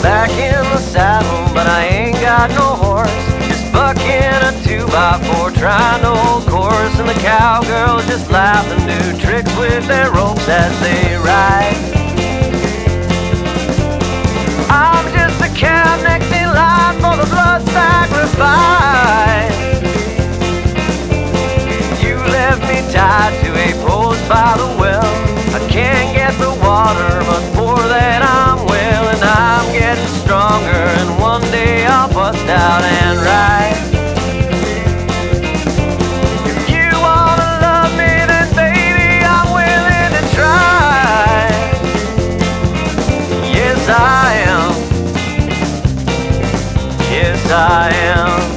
back in the saddle, but I ain't got no horse. Just bucking a 2x4, trying to hold course, and the cowgirls just laugh and do tricks with their ropes as they ride. I'm just a cab next in line for the blood sacrifice. You left me tied to a post by the well. I can't get the water, but for that I'm well, and I'm getting stronger, and one day I'll bust out and ride. If you wanna love me, then baby, I'm willing to try. Yes, I am. Yes, I am.